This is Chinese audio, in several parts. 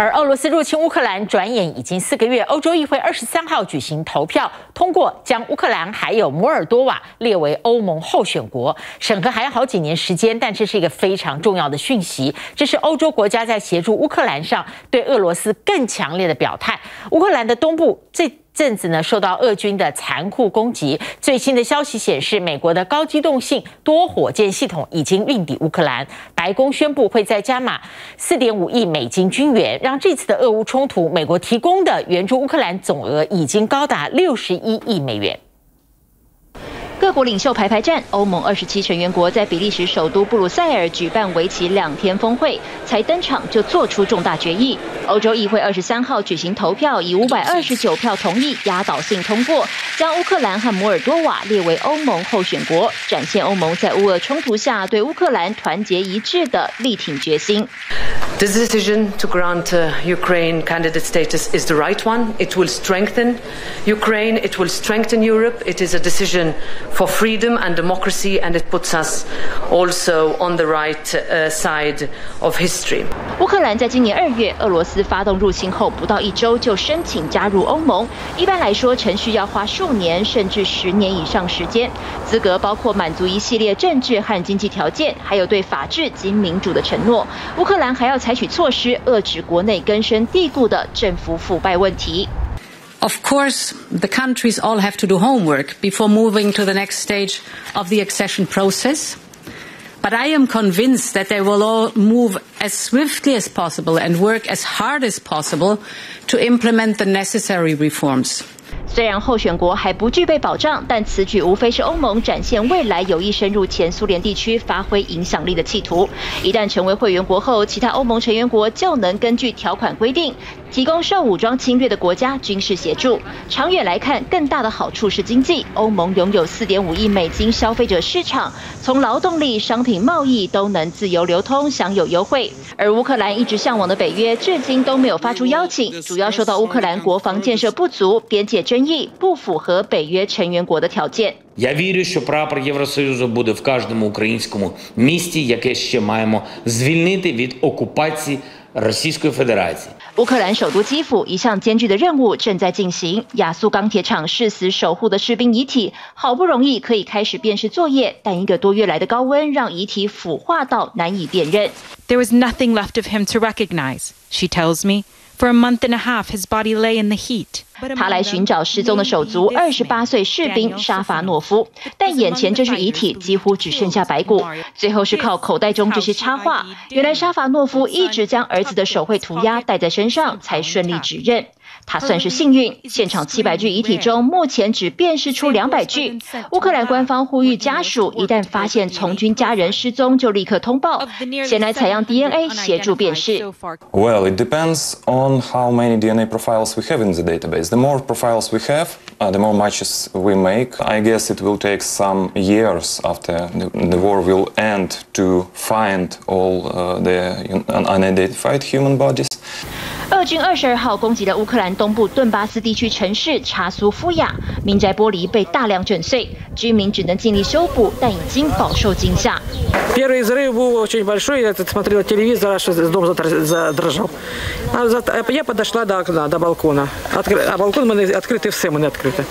而俄罗斯入侵乌克兰转眼已经4个月，欧洲议会23号举行投票，通过将乌克兰还有摩尔多瓦列为欧盟候选国。审核还要好几年时间，但这是一个非常重要的讯息。这是欧洲国家在协助乌克兰上对俄罗斯更强烈的表态。乌克兰的东部这阵子呢，受到俄军的残酷攻击。最新的消息显示，美国的高机动性多火箭系统已经运抵乌克兰。白宫宣布会再加码4.5亿美金军援，让这次的俄乌冲突，美国提供的援助乌克兰总额已经高达61亿美元。 各国领袖排排站，欧盟27成员国在比利时首都布鲁塞尔举办为期2天峰会，才登场就做出重大决议。欧洲议会23号举行投票，以529票同意，压倒性通过，将乌克兰和摩尔多瓦列为欧盟候选国，展现欧盟在乌俄冲突下对乌克兰团结一致的力挺决心。 This decision to grant Ukraine candidate status is the right one. It will strengthen Ukraine. It will strengthen Europe. It is a decision for freedom and democracy, and it puts us also on the right side of history. 乌克兰在今年2月俄罗斯发动入侵后不到1周就申请加入欧盟。一般来说，程序要花数年甚至10年以上时间。资格包括满足一系列政治和经济条件，还有对法治及民主的承诺。乌克兰还要采取措施遏制国内根深蒂固的政府腐败问题。 Of course, the countries all have to do homework before moving to the next stage of the accession process. But I am convinced that they will all move as swiftly as possible and work as hard as possible to implement the necessary reforms. 虽然候选国还不具备保障，但此举无非是欧盟展现未来有意深入前苏联地区发挥影响力的企图。一旦成为会员国后，其他欧盟成员国就能根据条款规定，提供受武装侵略的国家军事协助。长远来看，更大的好处是经济。欧盟拥有4.5亿美金消费者市场，从劳动力、商品贸易都能自由流通，享有优惠。而乌克兰一直向往的北约，至今都没有发出邀请，主要受到乌克兰国防建设不足、边界争议不符合北约成员国的条件。 Я вірю, що прапор Євросоюзу буде в кожному українському місті, яке ще маємо звільнити від окупації Російської Федерації. 乌克兰首都基辅一项艰巨的任务正在进行，亚速钢铁厂誓死守护的士兵遗体，好不容易可以开始辨识作业，但1个多月来的高温让遗体腐化到难以辨认。 There was nothing left of him to recognize, she tells me. For a month and a half, his body lay in the heat. 他来寻找失踪的手足28岁士兵沙法诺夫，但眼前这具遗体几乎只剩下白骨。最后是靠口袋中这些插画，原来沙法诺夫一直将儿子的手绘涂鸦带在身上，才顺利指认。他算是幸运，现场700具遗体中，目前只辨识出200具。乌克兰官方呼吁家属一旦发现从军家人失踪，就立刻通报，前来采样 DNA 协助辨识。 Well, it depends on how many DNA profiles we have in the database. The more profiles we have, the more matches we make. I guess it will take some years after the war will end to find all the unidentified human bodies. 俄军22号攻击了乌克兰东部顿巴斯地区城市查苏夫亚，民宅玻璃被大量震碎，居民只能尽力修补，但已经饱受惊吓。 Первый взрыв был очень большой, я смотрел телевизор, аж дом задрожал. Я подошла до окна, до балкона. А балкон мы открыты, все мы открыты.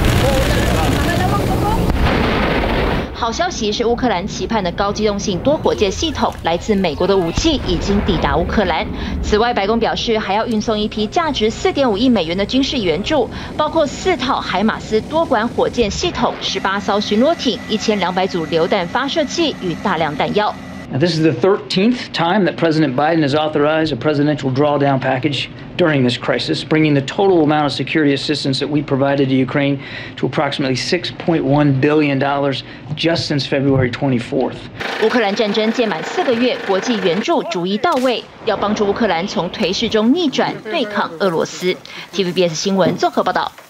好消息是，乌克兰期盼的高机动性多火箭系统来自美国的武器已经抵达乌克兰。此外，白宫表示还要运送一批价值4.5亿美元的军事援助，包括4套海马斯多管火箭系统、18艘巡逻艇、1200组榴弹发射器与大量弹药。 Now, this is the 13th time that President Biden has authorized a presidential drawdown package during this crisis, bringing the total amount of security assistance that we provided to Ukraine to approximately $6.1 billion just since February 24th. 乌克兰战争届满4个月，国际援助逐一到位，要帮助乌克兰从颓势中逆转，对抗俄罗斯。TVBS 新闻综合报道。